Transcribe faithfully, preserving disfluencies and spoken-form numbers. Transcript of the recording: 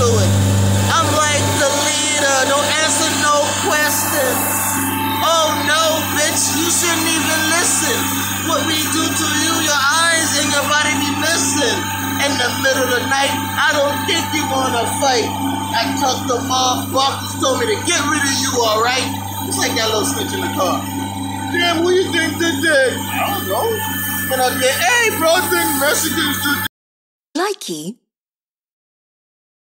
it. I'm like the leader, don't answer no questions. Oh no, bitch, you shouldn't even listen. What we do to you, your eyes and your body be missing. In the middle of the night, I don't think you wanna fight. I talked to mom, boss just told me to get rid of you, alright? It's like that little snitch in the car. Damn, who you think did that? I don't know. But I get, hey, bro, I think Mexicans did that. Likey